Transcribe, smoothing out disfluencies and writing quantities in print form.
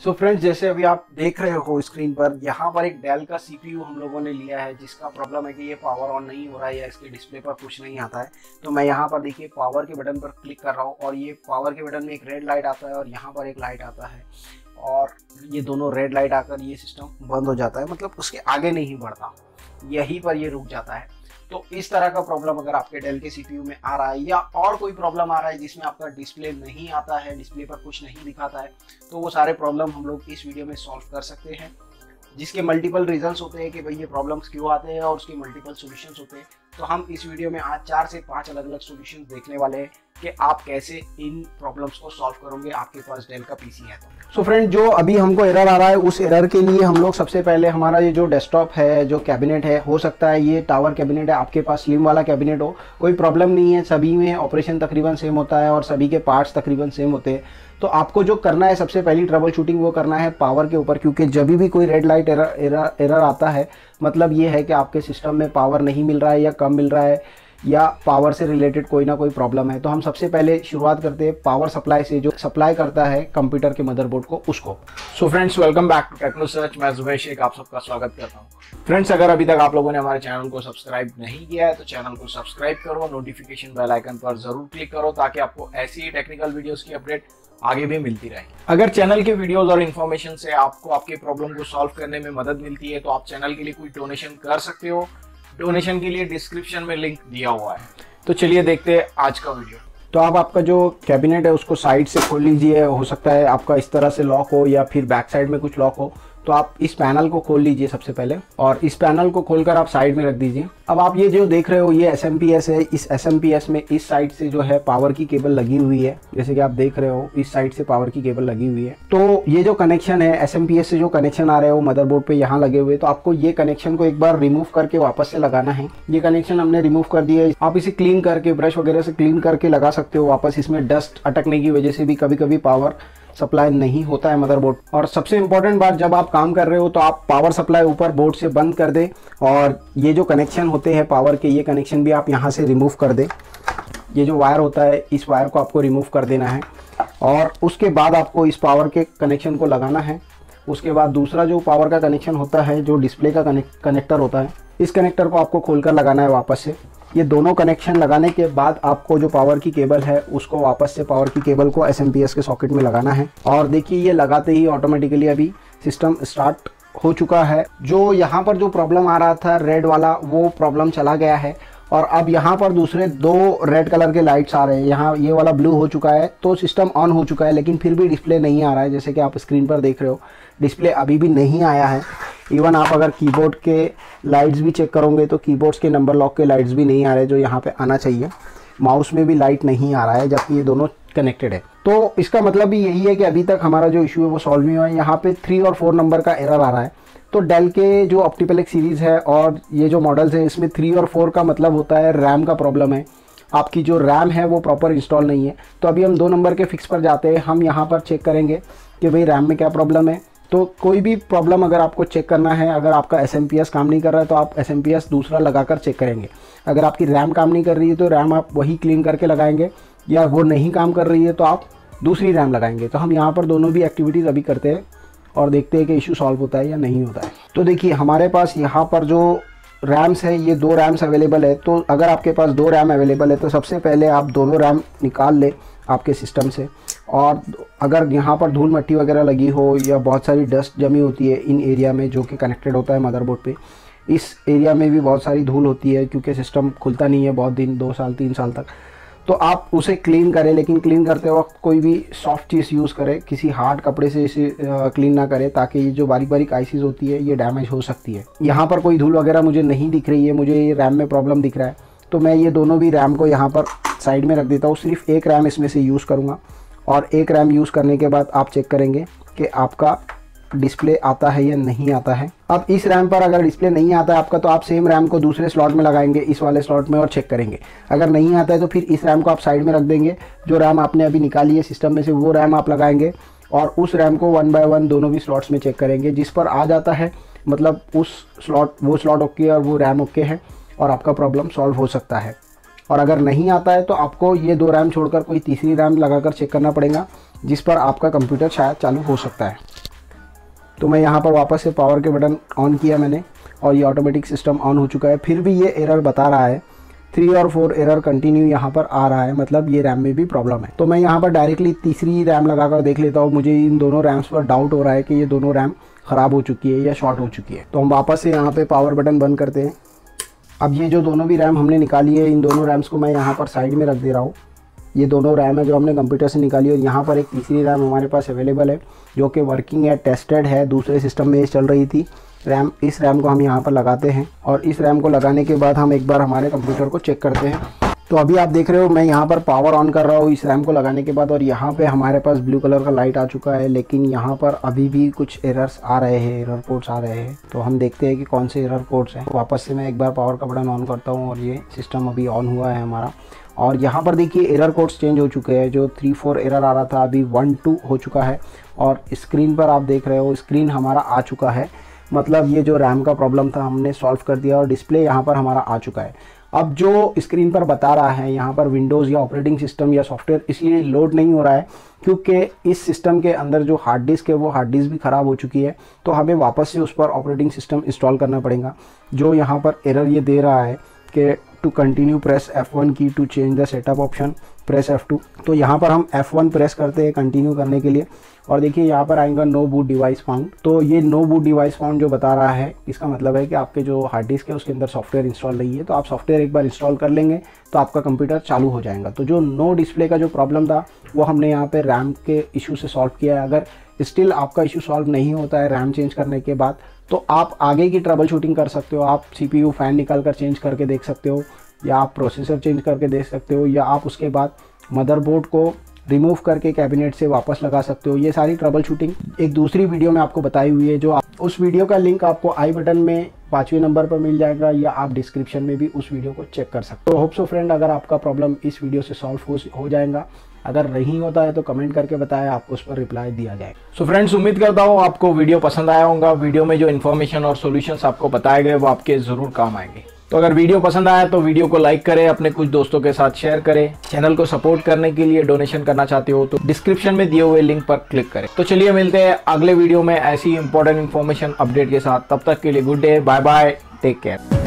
So friends, जैसे अभी आप देख रहे हो स्क्रीन पर, यहाँ पर एक डेल का सीपीयू हम लोगों ने लिया है जिसका प्रॉब्लम है कि ये पावर ऑन नहीं हो रहा है या इसके डिस्प्ले पर कुछ नहीं आता है। तो मैं यहाँ पर देखिए पावर के बटन पर क्लिक कर रहा हूँ और ये पावर के बटन में एक रेड लाइट आता है और यहाँ पर एक लाइट आता है और ये दोनों रेड लाइट आकर ये सिस्टम बंद हो जाता है, मतलब उसके आगे नहीं बढ़ता, यहीं पर ये रुक जाता है। तो इस तरह का प्रॉब्लम अगर आपके डेल के सीपीयू में आ रहा है या और कोई प्रॉब्लम आ रहा है जिसमें आपका डिस्प्ले नहीं आता है, डिस्प्ले पर कुछ नहीं दिखाता है, तो वो सारे प्रॉब्लम हम लोग इस वीडियो में सॉल्व कर सकते हैं, जिसके मल्टीपल रीजंस होते हैं कि भाई ये प्रॉब्लम्स क्यों आते हैं और उसके मल्टीपल सॉल्यूशंस होते हैं। तो हम इस वीडियो में आज 4 से 5 अलग अलग सॉल्यूशंस देखने वाले हैं कि आप कैसे इन प्रॉब्लम्स को सॉल्व करोगे आपके पास डेल का पीसी है तो। सो फ्रेंड, जो अभी हमको एरर आ रहा है उस एरर के लिए हम लोग सबसे पहले हमारा ये जो डेस्कटॉप है, जो कैबिनेट है, हो सकता है ये टावर कैबिनेट है, आपके पास स्लिम वाला कैबिनेट हो, कोई प्रॉब्लम नहीं है, सभी में ऑपरेशन तकरीबन सेम होता है और सभी के पार्ट्स तकरीबन सेम होते हैं। तो आपको जो करना है सबसे पहली ट्रबल शूटिंग वो करना है पावर के ऊपर, क्योंकि जब भी कोई रेड लाइट एरर आता है मतलब ये है कि आपके सिस्टम में पावर नहीं मिल रहा है या कम मिल रहा है या पावर से रिलेटेड कोई ना कोई प्रॉब्लम है। तो हम सबसे पहले शुरुआत करते हैं पावर सप्लाई से, जो सप्लाई करता है कंप्यूटर के मदरबोर्ड को, उसको। So friends, welcome back to Techno Search. मैं जुबैर शेख आप सबका स्वागत करता हूँ। फ्रेंड्स, अगर अभी तक आप लोगों ने हमारे चैनल को सब्सक्राइब नहीं किया है तो चैनल को सब्सक्राइब करो, नोटिफिकेशन बेल आइकन पर जरूर क्लिक करो ताकि आपको ऐसी ही टेक्निकल वीडियोस की अपडेट आगे भी मिलती रहे। अगर चैनल के वीडियोस और इन्फॉर्मेशन से आपको आपके प्रॉब्लम को सॉल्व करने में मदद मिलती है तो आप चैनल के लिए कोई डोनेशन कर सकते हो। डोनेशन के लिए डिस्क्रिप्शन में लिंक दिया हुआ है। तो चलिए देखते हैं आज का वीडियो। तो आप आपका जो कैबिनेट है उसको साइड से खोल लीजिए। हो सकता है आपका इस तरह से लॉक हो या फिर बैक साइड में कुछ लॉक हो, तो आप इस पैनल को खोल लीजिए सबसे पहले और इस पैनल को खोलकर आप साइड में रख दीजिए। अब आप ये जो देख रहे हो ये SMPS है। इस SMPS में इस साइड से जो है पावर की केबल लगी हुई है, जैसे कि आप देख रहे हो इस साइड से पावर की केबल लगी हुई है। तो ये जो कनेक्शन है SMPS से जो कनेक्शन आ रहे हैं वो मदरबोर्ड पे यहाँ लगे हुए, तो आपको ये कनेक्शन को एक बार रिमूव करके वापस से लगाना है। ये कनेक्शन हमने रिमूव कर दिया है। आप इसे क्लीन करके ब्रश वगैरह से क्लीन करके लगा सकते हो वापस। इसमें डस्ट अटकने की वजह से भी कभी कभी पावर सप्लाई नहीं होता है मदरबोर्ड। और सबसे इम्पोर्टेंट बात, जब आप काम कर रहे हो तो आप पावर सप्लाई ऊपर बोर्ड से बंद कर दें और ये जो कनेक्शन होते हैं पावर के, ये कनेक्शन भी आप यहाँ से रिमूव कर दें। ये जो वायर होता है इस वायर को आपको रिमूव कर देना है और उसके बाद आपको इस पावर के कनेक्शन को लगाना है। उसके बाद दूसरा जो पावर का कनेक्शन होता है, जो डिस्प्ले का कनेक्टर होता है, इस कनेक्टर को आपको खोलकर लगाना है वापस से। ये दोनों कनेक्शन लगाने के बाद आपको जो पावर की केबल है उसको वापस से पावर की केबल को SMPS के सॉकेट में लगाना है। और देखिए ये लगाते ही ऑटोमेटिकली अभी सिस्टम स्टार्ट हो चुका है। जो यहाँ पर जो प्रॉब्लम आ रहा था रेड वाला, वो प्रॉब्लम चला गया है और अब यहाँ पर दूसरे 2 रेड कलर के लाइट्स आ रहे हैं। यहाँ ये वाला ब्लू हो चुका है तो सिस्टम ऑन हो चुका है, लेकिन फिर भी डिस्प्ले नहीं आ रहा है। जैसे कि आप स्क्रीन पर देख रहे हो डिस्प्ले अभी भी नहीं आया है। इवन आप अगर कीबोर्ड के लाइट्स भी चेक करोगे तो कीबोर्ड्स के नंबर लॉक के लाइट्स भी नहीं आ रहे जो यहाँ पे आना चाहिए। माउस में भी लाइट नहीं आ रहा है जबकि ये दोनों कनेक्टेड है। तो इसका मतलब भी यही है कि अभी तक हमारा जो इशू है वो सॉल्व नहीं हुआ है। यहाँ पे 3 और 4 नंबर का एरर आ रहा है। तो डेल के जो ऑप्टिपलेक्स सीरीज़ है और ये जो मॉडल्स हैं इसमें 3 और 4 का मतलब होता है रैम का प्रॉब्लम है। आपकी जो रैम है वो प्रॉपर इंस्टॉल नहीं है। तो अभी हम 2 नंबर के फिक्स पर जाते हैं। हम यहाँ पर चेक करेंगे कि भाई रैम में क्या प्रॉब्लम है। तो कोई भी प्रॉब्लम अगर आपको चेक करना है, अगर आपका SMPS काम नहीं कर रहा है तो आप SMPS दूसरा लगाकर चेक करेंगे। अगर आपकी रैम काम नहीं कर रही है तो रैम आप वही क्लीन करके लगाएंगे, या वो नहीं काम कर रही है तो आप दूसरी रैम लगाएंगे। तो हम यहाँ पर दोनों भी एक्टिविटीज़ अभी करते हैं और देखते हैं कि इशू सॉल्व होता है या नहीं होता है। तो देखिए हमारे पास यहाँ पर जो रैम्स है, ये 2 रैम्स अवेलेबल है। तो अगर आपके पास 2 रैम अवेलेबल है तो सबसे पहले आप दोनों रैम निकाल ले आपके सिस्टम से। और अगर यहाँ पर धूल मिट्टी वगैरह लगी हो या बहुत सारी डस्ट जमी होती है इन एरिया में जो कि कनेक्टेड होता है मदरबोर्ड पे, इस एरिया में भी बहुत सारी धूल होती है क्योंकि सिस्टम खुलता नहीं है बहुत दिन, 2 साल 3 साल तक। तो आप उसे क्लीन करें, लेकिन क्लीन करते वक्त कोई भी सॉफ्ट चीज़ यूज़ करें, किसी हार्ड कपड़े से इसे क्लीन ना करें ताकि ये जो बारीक बारीक आइसिस होती है ये डैमेज हो सकती है। यहाँ पर कोई धूल वगैरह मुझे नहीं दिख रही है, मुझे ये रैम में प्रॉब्लम दिख रहा है। तो मैं ये दोनों भी रैम को यहाँ पर साइड में रख देता हूँ। सिर्फ एक रैम इसमें से यूज़ करूँगा और एक रैम यूज़ करने के बाद आप चेक करेंगे कि आपका डिस्प्ले आता है या नहीं आता है। अब इस रैम पर अगर डिस्प्ले नहीं आता है आपका तो आप सेम रैम को दूसरे स्लॉट में लगाएंगे, इस वाले स्लॉट में, और चेक करेंगे। अगर नहीं आता है तो फिर इस रैम को आप साइड में रख देंगे। जो रैम आपने अभी निकाली है सिस्टम में से वो रैम आप लगाएंगे और उस रैम को 1 बाय 1 दोनों भी स्लॉट्स में चेक करेंगे। जिस पर आ जाता है मतलब वो स्लॉट ओके और वो रैम ओके है और आपका प्रॉब्लम सॉल्व हो सकता है। और अगर नहीं आता है तो आपको ये 2 रैम छोड़कर कोई तीसरी रैम लगाकर चेक करना पड़ेगा जिस पर आपका कंप्यूटर शायद चालू हो सकता है। तो मैं यहाँ पर वापस से पावर के बटन ऑन किया मैंने और ये ऑटोमेटिक सिस्टम ऑन हो चुका है। फिर भी ये एरर बता रहा है, 3 और 4 एरर कंटिन्यू यहाँ पर आ रहा है, मतलब ये रैम में भी प्रॉब्लम है। तो मैं यहाँ पर डायरेक्टली तीसरी रैम लगाकर देख लेता हूँ। मुझे इन दोनों रैम्स पर डाउट हो रहा है कि ये दोनों रैम ख़राब हो चुकी है या शॉर्ट हो चुकी है। तो हम वापस से यहाँ पे पावर बटन बंद करते हैं। अब ये जो दोनों भी रैम हमने निकाली है, इन दोनों रैम्स को मैं यहाँ पर साइड में रख दे रहा हूँ। ये दोनों रैम है जो हमने कंप्यूटर से निकाली और यहाँ पर एक तीसरी रैम हमारे पास अवेलेबल है जो कि वर्किंग है, टेस्टेड है, दूसरे सिस्टम में चल रही थी रैम। इस रैम को हम यहाँ पर लगाते हैं और इस रैम को लगाने के बाद हम एक बार हमारे कंप्यूटर को चेक करते हैं। तो अभी आप देख रहे हो मैं यहाँ पर पावर ऑन कर रहा हूँ इस रैम को लगाने के बाद और यहाँ पे हमारे पास ब्लू कलर का लाइट आ चुका है, लेकिन यहाँ पर अभी भी कुछ एरर्स आ रहे हैं, एरर कोड्स आ रहे हैं। तो हम देखते हैं कि कौन से एरर कोड्स हैं। वापस से मैं एक बार पावर का बटन ऑन करता हूँ और ये सिस्टम अभी ऑन हुआ है हमारा। और यहाँ पर देखिए एरर कोड्स चेंज हो चुके हैं। जो 3-4 एरर आ रहा था अभी 1-2 हो चुका है और स्क्रीन पर आप देख रहे हो स्क्रीन हमारा आ चुका है। मतलब ये जो रैम का प्रॉब्लम था हमने सॉल्व कर दिया और डिस्प्ले यहाँ पर हमारा आ चुका है। अब जो स्क्रीन पर बता रहा है यहाँ पर विंडोज़ या ऑपरेटिंग सिस्टम या सॉफ्टवेयर इसलिए लोड नहीं हो रहा है क्योंकि इस सिस्टम के अंदर जो हार्ड डिस्क है वो हार्ड डिस्क भी ख़राब हो चुकी है। तो हमें वापस से उस पर ऑपरेटिंग सिस्टम इंस्टॉल करना पड़ेगा। जो यहाँ पर एरर ये दे रहा है कि to continue press F1 key to change the setup option, press F2। तो यहाँ पर हम F1 प्रेस करते हैं कंटिन्यू करने के लिए और देखिए यहाँ पर आएगा नो बूट डिवाइस फाउंड। तो ये नो बूट डिवाइस फाउंड जो बता रहा है इसका मतलब है कि आपके जो हार्ड डिस्क है उसके अंदर सॉफ्टवेयर इंस्टॉल नहीं है। तो आप सॉफ्टवेयर एक बार इंस्टॉल कर लेंगे तो आपका कंप्यूटर चालू हो जाएगा। तो जो नो डिस्प्ले का जो प्रॉब्लम था वो हमने यहाँ पे रैम के इशू से सॉल्व किया है। अगर स्टिल आपका इशू सॉल्व नहीं होता है रैम चेंज करने के बाद तो आप आगे की ट्रबल शूटिंग कर सकते हो। आप CPU फ़ैन निकाल कर चेंज करके देख सकते हो या आप प्रोसेसर चेंज करके देख सकते हो या आप उसके बाद मदरबोर्ड को रिमूव करके कैबिनेट से वापस लगा सकते हो। ये सारी ट्रबल शूटिंग एक दूसरी वीडियो में आपको बताई हुई है, जो उस वीडियो का लिंक आपको आई बटन में 5वें नंबर पर मिल जाएगा या आप डिस्क्रिप्शन में भी उस वीडियो को चेक कर सकते हो। होप सो फ्रेंड अगर आपका प्रॉब्लम इस वीडियो से सॉल्व हो जाएगा। अगर नहीं होता है तो कमेंट करके बताएं, आपको उस पर रिप्लाई दिया जाए। सो फ्रेंड्स उम्मीद करता हूँ आपको वीडियो पसंद आया होगा। वीडियो में जो इन्फॉर्मेशन और सॉल्यूशंस आपको बताए गए वो आपके ज़रूर काम आएंगे। तो अगर वीडियो पसंद आया तो वीडियो को लाइक करें, अपने कुछ दोस्तों के साथ शेयर करें। चैनल को सपोर्ट करने के लिए डोनेशन करना चाहते हो तो डिस्क्रिप्शन में दिए हुए लिंक पर क्लिक करें। तो चलिए मिलते हैं अगले वीडियो में ऐसी इंपॉर्टेंट इन्फॉर्मेशन अपडेट के साथ। तब तक के लिए good day, bye bye, take care.